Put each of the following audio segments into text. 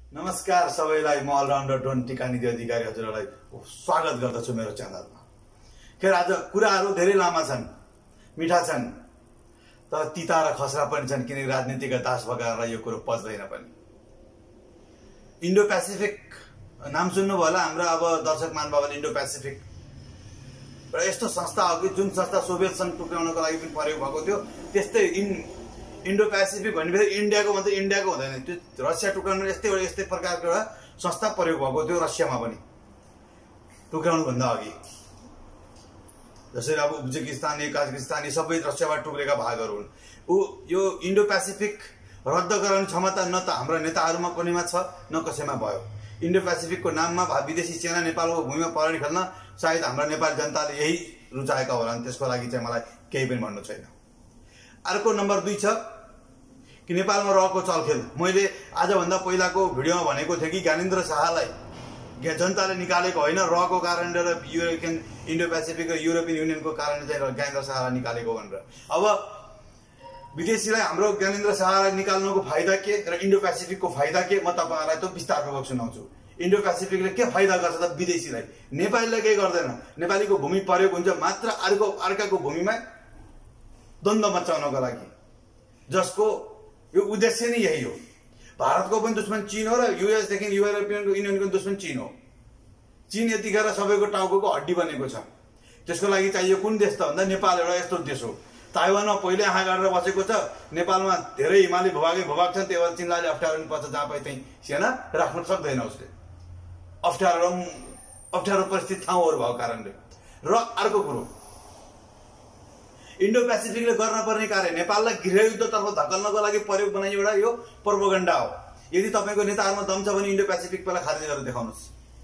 नमस्कार सबैलाई म अलराउन्डर डोन टिकानिधि अधिकारी हजुरलाई स्वागत गर्दछु मेरो च्यानलमा। खेर आज कुराहरू धेरै लामा छन्, मिठा छन्, तर तिता र खसरा पनि छन् किनकि राजनीतिका दास भगाएर यो कुरो पच्दैन पनि। इन्डो पेसिफिक नाम सुन्नुभयो होला, हाम्रो अब दर्शक महानुभावले इन्डो पेसिफिक र यस्तो संस्था हो कि जुन संस्था सोभियत संघ टुक्राउनको लागि पनि प्रयोग भएको थियो, त्यस्तै इन्डो पेसिफिक भन्ने इन्डियाको मात्रै इन्डियाको हुँदैन, त्यो रसिया टुक्राउनु यस्तै प्रकारको एउटा संस्था प्रयोग भएको थियो रसियामा पनि टुक्राउनु भन्दा अघि। जसरी अब उज्बेकिस्तान, काजाकिस्तान सबै रसियाबाट टुक्रेका भागहरू हुन्। यो इन्डो पेसिफिक रद्द गराउने क्षमता न त हाम्रा नेताहरूमा कुनैमा छ न कसैमा भयो। इन्डो पेसिफिकको नाममा विदेशी सेना नेपालको भूमिमा पौडी खेल्न सायद हाम्रा नेपाली जनताले यही रुचाएका होलान्, त्यसको लागि चाहिँ मलाई केही पनि भन्नु छैन। अर्को नम्बर 2 छ कि नेपालमा रहेको चलखेल। मैले आजभन्दा पहिलाको भिडियोमा भनेको थिएँ कि ज्ञानेन्द्र शाहलाई जनताले निकालेको होइन, रहेको कारणले र इन्डो पेसिफिक र युरोपियन युनियनको कारणले चाहिँ ज्ञानेन्द्र शाहलाई निकालेको भनेर। अब विदेशीलाई हाम्रो ज्ञानेन्द्र शाहलाई निकाल्नुको फाइदा के र इन्डो पेसिफिकको फाइदा के, म तपाईँहरूलाई त विस्तारपूर्वक सुनाउँछु। इन्डो पेसिफिकले के फाइदा गर्छ त विदेशीलाई? नेपालीलाई केही गर्दैन। नेपालीको भूमि प्रयोग हुन्छ मात्र अर्काको भूमिमा द्वन्द्व मचाउनको लागि, जसको यो उद्देश्य नै यही हो। भारतको पनि दुश्मन चीन हो र युएसदेखि युरोपियन युनियनको दुश्मन चीन हो। चीन यतिखेर सबैको टाउको हड्डी बनेको छ। त्यसको लागि चाहियो कुन देश त भन्दा नेपाल एउटा यस्तो देश हो। ताइवानमा पहिले आँखा गाडेर बसेको छ, नेपालमा धेरै हिमाली भूभाग छन्, त्यही भएर चीनलाई अप्ठ्यारो पनि पर्छ, जहाँ पाए त्यहीँ सेना राख्न सक्दैन उसले, अप्ठ्यारो परिस्थिति ठाउँहरू भएको कारणले। र अर्को कुरो, इन्डो पेसिफिकले गर्न पर्ने कार्य नेपाललाई गृहयुद्धतर्फ धकल्नको लागि प्रयोग बनाइयो एउटा यो प्रोपोगन्डा हो। यदि तपाईँको नेताहरूमा दम छ भने इन्डो पेसिफिक पहिला खारेज गरेर देखाउनुहोस्।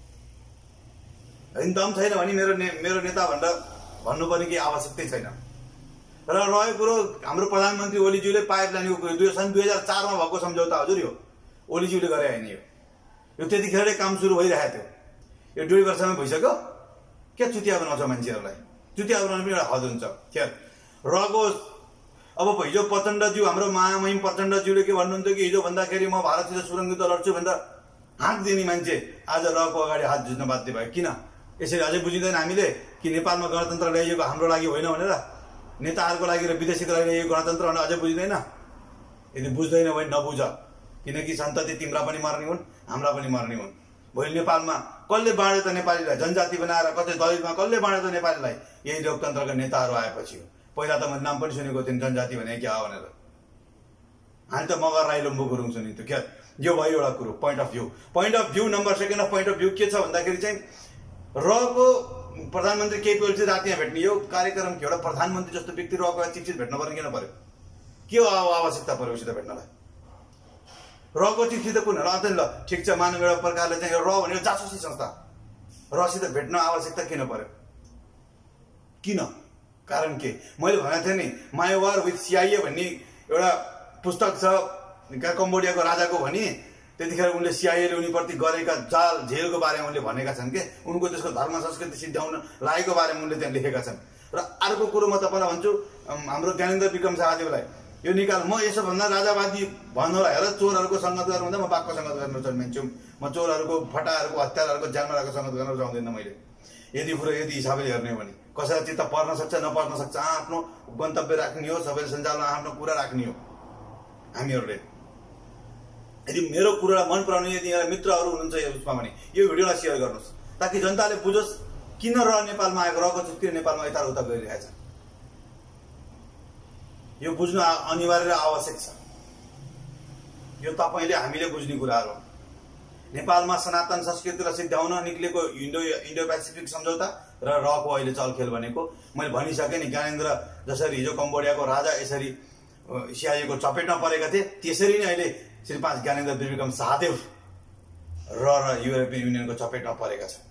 होइन, दम छैन भने मेरो नेता भनेर भन्नुपर्ने केही आवश्यकतै छैन। र रहेको कुरो, हाम्रो प्रधानमन्त्री ओलीज्यूले पाइपलाइनको कुरो सन् 2004मा भएको सम्झौता हजुर, यो ओलीज्यूले गरे होइन, यो त्यतिखेरै काम सुरु भइरहेको थियो। यो 2 वर्षमै भइसक्यो। के चुतिया बनाउँछ मान्छेहरूलाई? चुतिया बनाउनु पनि एउटा हद हुन्छ। खेर रहेको अब हिजो प्रचण्डज्यू, हाम्रो महामहिम प्रचण्डज्यूले के भन्नुहुन्थ्यो कि हिजो भन्दाखेरि म भारतसित सुरङ्गित लड्छु भनेर हाँक दिने मान्छे आज रहेको अगाडि हात जुझ्न बाध्य भयो। किन यसरी अझै बुझिँदैन हामीले कि नेपालमा गणतन्त्र ल्याइएको हाम्रो लागि होइन भनेर, नेताहरूको लागि र विदेशीको लागि ल्याइएको गणतन्त्र भनेर अझै बुझिँदैन? यदि बुझ्दैन भने नबुझ, किनकि सन्तति तिम्रा पनि मर्ने हुन्, हाम्रा पनि मर्ने हुन्। भोलि नेपालमा कसले बाँड्यो त नेपालीलाई? जनजाति बनाएर कतै दलितमा कसले बाँड्यो त नेपालीलाई? यही लोकतन्त्रका नेताहरू आएपछि हो। पहिला त मैले नाम पनि सुनेको थिएँ, जनजाति भने क्या हो भनेर। हामी त मगर राई लम्बु गुरुङ सुनिन्थ्यो। क्या यो भयो एउटा कुरो, point of view. Number 2 of point of view के छ भन्दाखेरि चाहिँ रहेको प्रधानमन्त्री केपी ओली चाहिँ राति यहाँ भेट्ने यो कार्यक्रम के, एउटा प्रधानमन्त्री जस्तो व्यक्ति रहेको चिफ भेट्न पर्ने किन पर्यो? के हो आवश्यकता पर्यो उसित भेट्नलाई? रहेको चिफ कुन र ल ठिक छ, मानव एउटा प्रकारले चाहिँ र भनेको जासुसी संस्था, रसित भेट्न आवश्यकता किन पर्यो? किन? कारण के? मैले भनेको थिएँ नि, माई वार विथ सिआइए भन्ने एउटा पुस्तक छ कम्बोडियाको राजाको भनी। त्यतिखेर उनले सिआइएले उनीप्रति गरेका जाल झेलको बारेमा उनले भनेका छन् कि उनको त्यसको धर्म संस्कृति सिद्ध्याउन लागेको बारेमा उनले त्यहाँ लेखेका छन्। र अर्को कुरो म तपाईँलाई भन्छु, हाम्रो ज्ञानेन्द्र विक्रम शाहदेवलाई यो निकाल, म यसो भन्दा राजावादी भन्नुहोला, हेर चोरहरूको सङ्गत गर्नु भन्दा म बाघको सङ्गत गर्न रुचाउने मान्छे हुँ। म चोरहरूको, फटाहरूको, हत्याराहरूको, ज्यानमाराको सङ्गत गर्न रुचाउँदैन मैले। यदि हिसाबले हेर्ने हो भने कसैलाई चित्त पर्न सक्छ नपर्न सक्छ, आफ्नो गन्तव्य राख्ने हो, सबैले सञ्चालनमा आफ्नो कुरा राख्ने हो हामीहरूले। यदि मेरो कुरालाई मन पराउने यदि यहाँ मित्रहरू हुनुहुन्छ उसमा भने यो भिडियोलाई सेयर गर्नुहोस्, ताकि जनताले बुझोस् किन नेपालमा आएको रहेको छ, किन नेपालमा यताउता गरिरहेछ। यो बुझ्नु अनिवार्य र आवश्यक छ। यो तपाईँले हामीले बुझ्ने कुराहरू हो। नेपालमा सनातन संस्कृतिलाई सिद्ध्याउन निक्लेको इन्डो पेसिफिक सम्झौता र रहेको अहिले चलखेल भनेको मैले भनिसकेँ नि। ज्ञानेन्द्र जसरी हिजो कम्बोडियाको राजा यसरी सिआइएको चपेटमा परेका थिए, त्यसरी नै अहिले श्री 5 ज्ञानेन्द्र विक्रम शाहदेव र युरोपियन युनियनको चपेटमा परेका छन्।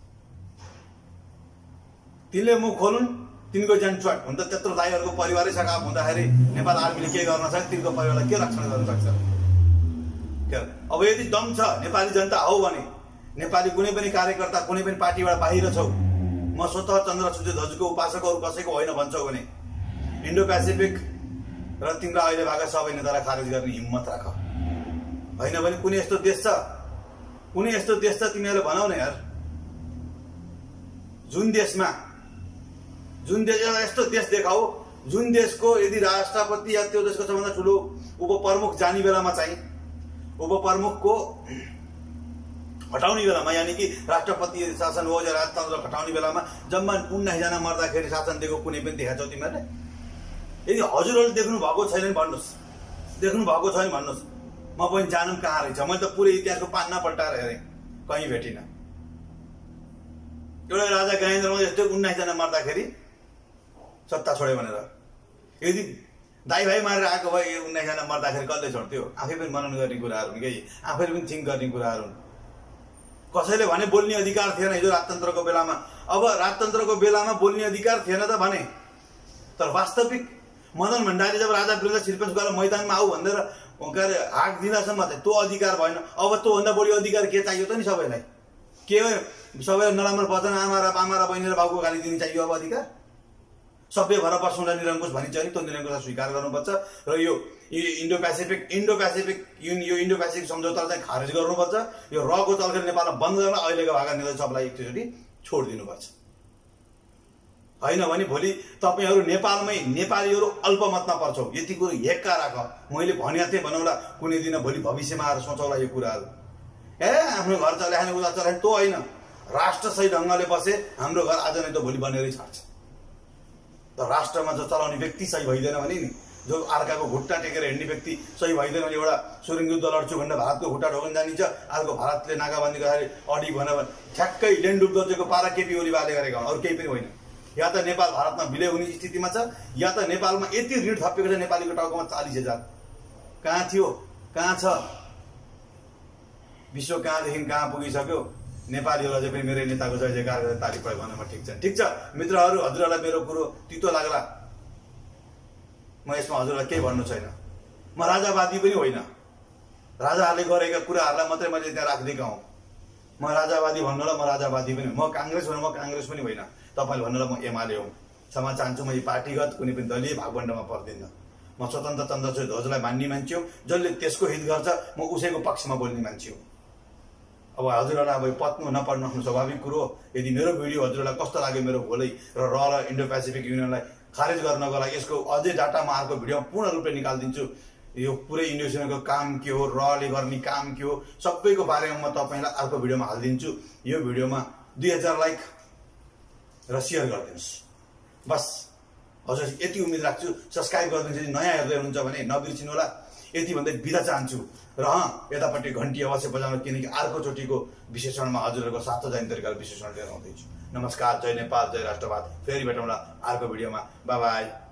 तिनले मुख खोलुन्, तिनको ज्यान चुट हुन्छ। त्यत्रो दाइहरूको परिवारै सकाप हुँदाखेरि नेपाल आर्मीले के गर्न सक्छ? तिनको परिवारलाई के रक्षण गर्न सक्छ? अब यदि दम छ, नेपाली जनता हौ भने, नेपाली कुनै पनि कार्यकर्ता कुनै पनि पार्टीबाट बाहिर छौ, म स्वतः चन्द्रसूर्य ध्वजको उपासक अरू कसैको होइन भन्छौ भने इन्डो पेसिफिक र तिम्रो अहिले भएका सबै नेतालाई खारेज गर्ने हिम्मत राख। होइन भने कुनै यस्तो देश छ कुनै यस्तो देश छ तिमीहरूले भनाउ न यार, जुन देश यस्तो देश देखाऊ जुन देशको यदि राष्ट्रपति या त्यो देशको सबभन्दा ठुलो उपप्रमुख जाने बेलामा चाहिँ उपप्रमुखको हटाउने बेलामा, यानि कि राष्ट्रपति शासन हो या राजतन्त्र हटाउने बेलामा जम्मा 19 जना मर्दाखेरि शासन दिएको कुनै पनि देखाछौ तिमीहरूले? यदि हजुरहरूले देख्नु भएको छैन भने भन्नुहोस्, देख्नु भएको छ भने भन्नुहोस्, म पनि जानम कहाँ रहेछ। मैले त पुरै इतिहासको पान्ना पल्टाएर हेरेँ, कहीँ भेटिनँ। एउटा राजा ज्ञानेन्द्रमा यस्तो 19 जना मर्दाखेरि सत्ता छोड्यो भनेर, यदि दाइ भाइ मारेर आएको भए 19 जना मर्दाखेरि कसले छोड्थ्यो? आफै पनि मनन गर्ने कुराहरू हुन्, केही आफैले पनि थिङ्क गर्ने कुराहरू हुन्। कसैले भने बोल्ने अधिकार थिएन हिजो राजतन्त्रको बेलामा, अब राजतन्त्रको बेलामा बोल्ने अधिकार थिएन त भने, तर वास्तविक मदन भण्डारी जब राजा वीरेन्द्र सिरपञ्चुकालाई मैदानमा आऊ भनेर हाक दिँदासम्म त्यो अधिकार भएन। अब त्योभन्दा बढी अधिकार के चाहियो त नि सबैलाई? के सबैलाई नराम्रो वचन आमा र बहिनी र बाबुको गाली दिनु चाहियो? अब अधिकार सभ्य भएर बस्नुलाई निरङ्कुश भनिन्छ नि, त्यो निरङ्कुशलाई स्वीकार गर्नुपर्छ र यो इन्डो पेसिफिक सम्झौतालाई चाहिँ खारेज गर्नुपर्छ। यो रको चलखेल नेपालमा बन्द गर्न अहिलेको भाका नेता सबलाई एकचोटि छोडिदिनुपर्छ। होइन भने भोलि तपाईँहरू नेपालीहरू अल्पमतमा पर्छौ। यति कुरो हेक्का राख, मैले भनेको थिएँ भनौँला, कुनै दिन भोलि भविष्यमा आएर सोचौला यो कुराहरू। आफ्नो घर चलाएन उता चलाएन त्यो होइन, राष्ट्र सही ढङ्गले बसे हाम्रो घर आज नै त भोलि बनेरै छाड्छ। त राष्ट्रमा जो चलाउने व्यक्ति सही भइदिएन भने नि, जो अर्काको खुट्टा टेकेर हिँड्ने व्यक्ति सही भइदिएन भने, एउटा सुरुङ युद्ध लड्छु भनेर भारतको खुट्टा ढोक्न जानिन्छ, अर्को भारतले नाकाबन्दी गर्दाखेरि अडिक भन्यो भने ठ्याक्कै लेन्डुप दर्जेको पारा केपी ओलीबाले गरेका हुन्, अरू केही पनि होइन। या त नेपाल भारतमा विलय हुने स्थितिमा छ, या त नेपालमा यति ऋण थपिएको छ नेपालीको टाउकोमा 40,000। कहाँ थियो, कहाँ छ? विश्व कहाँदेखि कहाँ पुगिसक्यो। नेपालीहरू अझै पनि मेरो नेताको जय जयकार गरेर ताली प्रयोग गर्नमा ठिक छ। ठिक छ मित्रहरू, हजुरहरूलाई मेरो कुरो तितो लाग्ला, म यसमा हजुरलाई केही भन्नु छैन। म राजावादी पनि होइन, राजाहरूले गरेका कुराहरूलाई मात्रै मैले त्यहाँ राखिदिएका हुँ। म राजावादी भन्नुलाई म राजावादी पनि, म काङ्ग्रेस भन्नु म काङ्ग्रेस पनि होइन, तपाईँले भन्नुलाई म एमाले हुँ। क्षमा चाहन्छु, म पार्टीगत कुनै पनि दलीय भागवण्डमा पर्दिनँ। म स्वतन्त्र चन्द्रशेखर ध्वजलाई मान्ने मान्छे हो, जसले त्यसको हित गर्छ म उसैको पक्षमा बोल्ने मान्छे हो। अब हजुरहरूलाई अब पत्नु नपर्नु आफ्नो स्वाभाविक कुरो हो। यदि मेरो भिडियो हजुरहरूलाई कस्तो लाग्यो, मेरो भोलि र इन्डो पेसिफिक युनियनलाई खारेज गर्नको लागि यसको अझै डाटा म अर्को भिडियोमा पूर्ण रूपले निकालिदिन्छु। यो पुरै इन्डो युनियनको काम के हो, रले गर्ने काम के हो, सबैको बारेमा म तपाईँलाई अर्को भिडियोमा हालिदिन्छु। यो भिडियोमा 2000 लाइक र सेयर गरिदिनुहोस् बस। हजुर यति उम्मेद राख्छु, सब्सक्राइब गरिदिनुहोस्। यदि नयाँ हेर्दै हुनुहुन्छ भने नबिर्सिनु होला। यति भन्दै बिदा चाहन्छु र यतापट्टि घन्टी अवश्य बजाउनु, किनकि अर्कोचोटिको विश्लेषणमा हजुरहरूको सातो जाने तरिकाले विश्लेषण लिएर आउँदैछु। नमस्कार, जय नेपाल, जय राष्ट्रवाद। फेरि भेटौँला अर्को भिडियोमा। Bye by.